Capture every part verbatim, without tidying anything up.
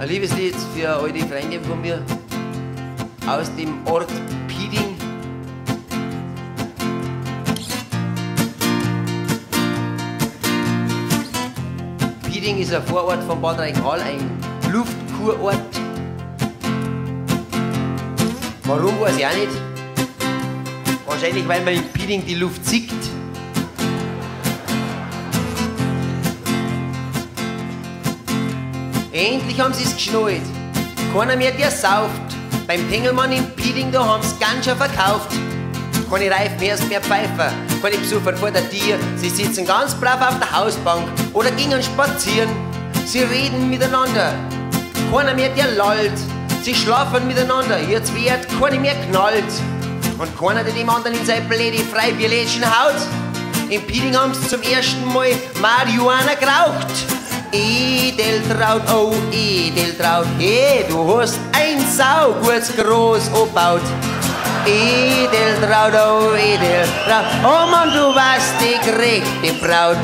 Ein Liebeslied für eine alte Freundin von mir aus dem Ort Pieding. Pieding ist ein Vorort von Bad Reichenhall, ein Luftkurort. Warum, weiß ich auch nicht. Wahrscheinlich, weil man in Pieding die Luft sieht. Endlich haben sie es geschnallt. Keiner mehr, der sauft. Beim Tengelmann in Pieding, da haben sie ganz schön verkauft. Keine Reifen mehr, mehr Pfeifer, keine Besucher vor der Tür. Sie sitzen ganz brav auf der Hausbank oder gingen spazieren. Sie reden miteinander, keiner mehr, der lallt. Sie schlafen miteinander, jetzt wird keiner mehr knallt. Und keiner, der dem anderen in sein blöde Freibierlädchen haut. In Pieding haben sie zum ersten Mal Marihuana geraucht. Edeltraud, oh Edeltraud, hey, du hast ein saugutes Groß angebaut. Edeltraud, oh Edeltraud, oh Mann, du warst die gerechte Braut.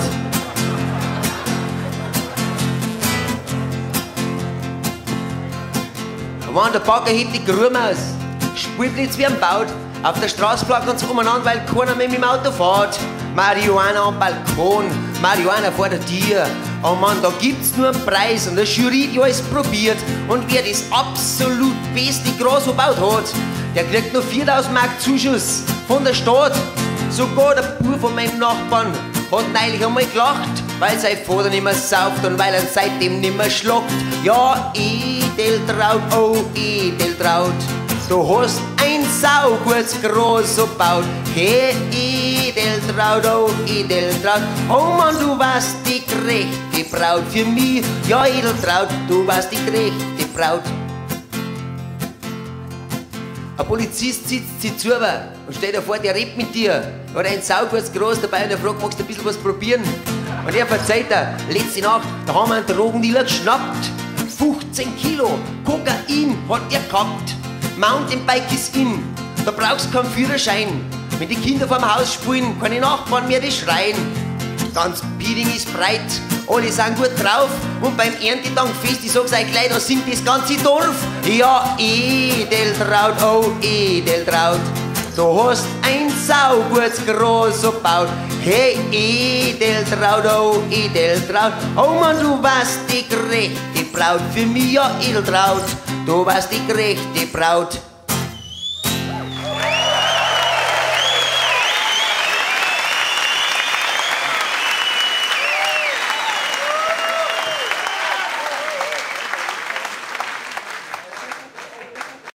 Wenn der Bagger hebt die Gruben aus, Spielplatz wie ein Baut, auf der Straße plagen sie umeinander, weil keiner mehr mit dem Auto fährt. Marihuana am Balkon, Marihuana vor der Tür. Oh Mann, da gibt's nur einen Preis und eine Jury, die alles probiert. Und wer das absolut beste Gras gebaut hat, der kriegt nur viertausend Mark Zuschuss von der Stadt. Sogar der Bub von meinem Nachbarn hat neulich einmal gelacht, weil sein Vater nicht mehr sauft und weil er seitdem nicht mehr schlagt. Ja, Edeltraud, oh Edeltraud, du hast ein saugutes Gras gebaut. Hey, Edeltraud, oh Edeltraud, oh Mann, du warst die gerechte Braut für mich. Ja, Edeltraud, du warst die gerechte Braut. Ein Polizist sitzt sich zu und steht davor, der redet mit dir. Er hat ein saugutes Gras dabei und er fragt, magst du ein bisschen was probieren? Und er verzeiht er, letzte Nacht, da haben wir einen Drogendealer geschnappt. fünfzehn Kilo Kokain hat er gehabt. Mountainbike ist in, da brauchst du keinen Führerschein. Wenn die Kinder vorm Haus spielen, keine Nachbarn mehr, die schreien. Ganz Pieding ist breit, alle sind gut drauf. Und beim Erntedankfest, ich sag's euch gleich, da singt das ganze Dorf. Ja, Edeltraud, oh Edeltraud, du hast ein saugutes Gras gebaut. Hey, Edeltraud, oh Edeltraud, oh Mann, du warst die gerechte Braut für mich. Ja, Edeltraud, du warst die gerechte Braut.